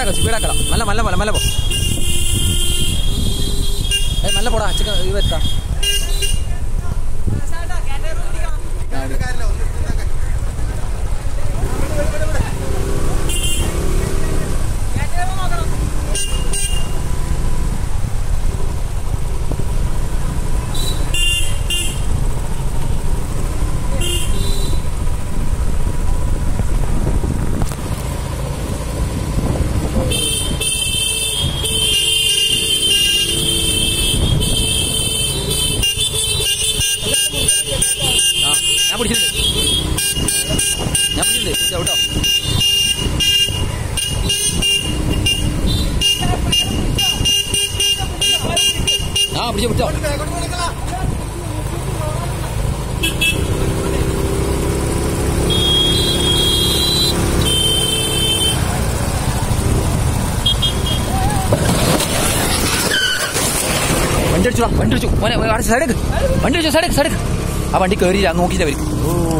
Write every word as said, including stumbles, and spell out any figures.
സ്പീഡാക്കാം സ്പീഡാക്കണം നല്ല നല്ല പോലെ നല്ല പോ ഏ നല്ല പോടാ അച്ഛൻ ഇത് എത്താം ഞാൻ പിടിച്ചിട്ടുണ്ട് ഞാൻ പിടിച്ചിട്ടുണ്ട് കേട്ടോ ആ പിടിച്ചോ പിടിച്ചോ വണ്ടി അടിച്ചു വണ്ടി അടിച്ചു മോനെ സൈഡേക്ക് വണ്ടി അടിച്ചു സൈഡേക്ക് സൈഡേക്ക് ആ വണ്ടി കയറിയില്ല നോക്കിയില്ല വരും